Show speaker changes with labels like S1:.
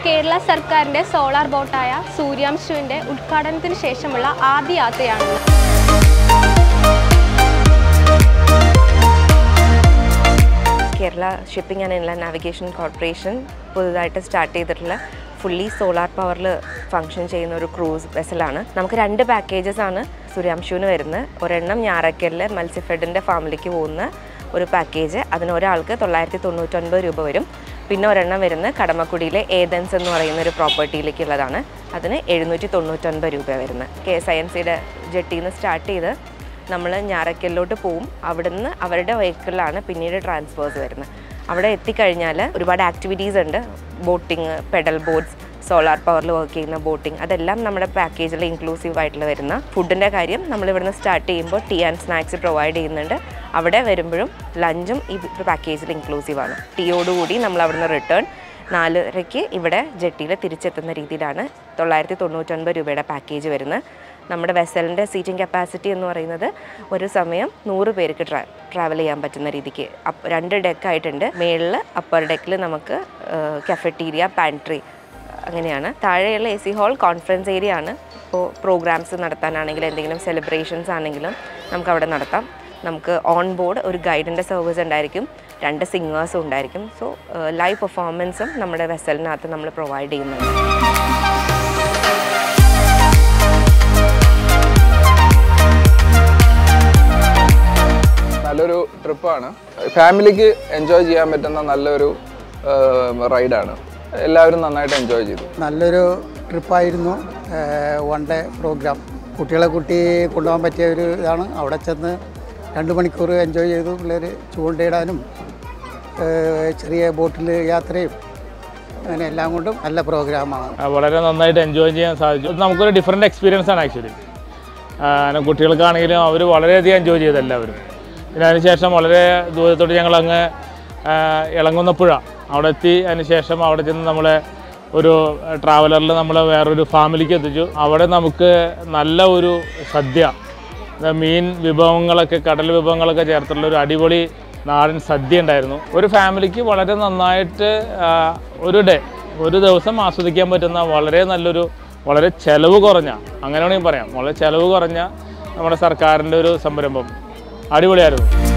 S1: കേരള സർക്കാരിന്റെ സോളാർ ബോട്ടായ സൂര്യാംശുവിന്റെ ഉദ്ഘാടനത്തിന് ശേഷമുള്ള ആദ്യ യാത്രയാണ്.
S2: Kerala shipping and inland navigation corporation പുതുതായിട്ട് സ്റ്റാർട്ട് ചെയ്തിട്ടുള്ള ഫുള്ളി സോളാർ പവറിൽ ഫംഗ്ഷൻ ചെയ്യുന്ന ഒരു ക്രൂസ് വെസലാണ്. നമുക്ക് 2 പാക്കേജസ് ആണ് സൂര്യാംശുവിന് വരുന്നത്. ഒരെണ്ണം ഞാറക്കലിൽ മത്സ്യഫെഡിൻ്റെ ഫാമിലിക്ക് പോകുന്ന ഒരു പാക്കേജ്, അതിന് ഒരാൾക്ക് 999 രൂപ വരും. പിന്നെ ഒരെണ്ണം വരുന്നത് കടമക്കുടിയിലെ ഏതൻസ് എന്ന് പറയുന്ന ഒരു പ്രോപ്പർട്ടിയിലേക്കുള്ളതാണ്. അതിന് 799 രൂപ വരുന്നത്. KSINCയുടെ ജെട്ടിയിൽ നിന്ന് സ്റ്റാർട്ട് ചെയ്ത് നമ്മൾ ഞാറക്കലിലോട്ട് പോവും. അവിടുന്ന് അവരുടെ വെഹിക്കിളിലാണ് പിന്നീട് ട്രാൻസ്ഫേഴ്സ് വരുന്നത്. അവിടെ എത്തിക്കഴിഞ്ഞാൽ ഒരുപാട് ആക്ടിവിറ്റീസ് ഉണ്ട്. ബോട്ടിങ്, പെഡൽ ബോട്ട്സ്, സോളാർ പവറിൽ വർക്ക് ചെയ്യുന്ന ബോട്ടിങ്, അതെല്ലാം നമ്മുടെ പാക്കേജിൽ ഇൻക്ലൂസീവ് ആയിട്ടുള്ള വരുന്ന. ഫുഡിൻ്റെ കാര്യം നമ്മളിവിടുന്ന് സ്റ്റാർട്ട് ചെയ്യുമ്പോൾ ടീ ആൻഡ് സ്നാക്സ് പ്രൊവൈഡ് ചെയ്യുന്നുണ്ട്. അവിടെ വരുമ്പോഴും ലഞ്ചും ഈ പാക്കേജിൽ ഇൻക്ലൂസീവാണ്. ടീയോടുകൂടി നമ്മൾ അവിടുന്ന് റിട്ടേൺ 4:30 ഇവിടെ ജെട്ടിയിൽ തിരിച്ചെത്തുന്ന രീതിയിലാണ് 999 രൂപയുടെ പാക്കേജ് വരുന്നത്. നമ്മുടെ വെസലിൻ്റെ സീറ്റിംഗ് കപ്പാസിറ്റി എന്ന് പറയുന്നത് ഒരു സമയം 100 പേർക്ക് ട്രാവൽ ചെയ്യാൻ പറ്റുന്ന രീതിക്ക് 2 ഡെക്കായിട്ടുണ്ട്. മേളിൽ അപ്പർ ഡെക്കിൽ നമുക്ക് കഫറ്റീരിയ, പാൻട്രി അങ്ങനെയാണ്. താഴെയുള്ള AC ഹാൾ കോൺഫറൻസ് ഏരിയ ആണ്. ഇപ്പോൾ പ്രോഗ്രാംസ് നടത്താനാണെങ്കിലും എന്തെങ്കിലും സെലിബ്രേഷൻസ് ആണെങ്കിലും നമുക്ക് അവിടെ നടത്താം. നമുക്ക് ഓൺ ബോർഡ് ഒരു ഗൈഡിൻ്റെ സർവീസ് ഉണ്ടായിരിക്കും, 2 സിംഗേഴ്സും ഉണ്ടായിരിക്കും. സോ ലൈവ് പെർഫോമൻസും നമ്മുടെ വെസലിനകത്ത് നമ്മൾ പ്രൊവൈഡ് ചെയ്യുന്നുണ്ട്.
S3: നല്ലൊരു ട്രിപ്പാണ്. ഫാമിലിക്ക് എൻജോയ് ചെയ്യാൻ പറ്റുന്ന നല്ലൊരു റൈഡാണ്. എല്ലാവരും നന്നായിട്ട് എൻജോയ് ചെയ്തു.
S4: നല്ലൊരു ട്രിപ്പായിരുന്നു. 1 ഡേ പ്രോഗ്രാം. കുട്ടികളെ കൊണ്ടുപോകാൻ പറ്റിയ ഒരു ഇതാണ്. അവിടെ ചെന്ന് 2 മണിക്കൂർ എൻജോയ് ചെയ്തു. പിള്ളേർ ചൂണ്ടയിടാനും ചെറിയ ബോട്ടിൽ യാത്രയും അങ്ങനെ എല്ലാം കൊണ്ടും നല്ല പ്രോഗ്രാമാണ്.
S5: വളരെ നന്നായിട്ട് എൻജോയ് ചെയ്യാൻ സാധിച്ചു. നമുക്കൊരു ഡിഫറെൻറ്റ് എക്സ്പീരിയൻസ് ആണ് ആക്ച്വലി. കുട്ടികൾക്കാണെങ്കിലും അവർ വളരെയധികം എൻജോയ് ചെയ്തു എല്ലാവരും. പിന്നെ അതിനുശേഷം വളരെ ദൂരത്തോട്ട് ഞങ്ങളങ്ങ് ഇളങ്ങുന്നപ്പുഴ അവിടെ എത്തി. അതിനുശേഷം അവിടെ ചെന്ന് നമ്മളെ ഒരു ട്രാവലറിൽ നമ്മൾ വേറൊരു ഫാമിലിക്ക് എത്തിച്ചു. അവിടെ നമുക്ക് നല്ല ഒരു സദ്യ, മീൻ വിഭവങ്ങളൊക്കെ, കടൽ വിഭവങ്ങളൊക്കെ ചേർത്തുള്ള ഒരു അടിപൊളി നാടൻ സദ്യ ഉണ്ടായിരുന്നു. ഒരു ഫാമിലിക്ക് വളരെ നന്നായിട്ട് ഒരു ദിവസം ആസ്വദിക്കാൻ പറ്റുന്ന വളരെ നല്ലൊരു, വളരെ ചിലവ് കുറഞ്ഞ, അങ്ങനെ വേണമെങ്കിൽ പറയാം, വളരെ ചിലവ് കുറഞ്ഞ നമ്മുടെ സർക്കാരിൻ്റെ ഒരു സംരംഭം. അടിപൊളിയായിരുന്നു.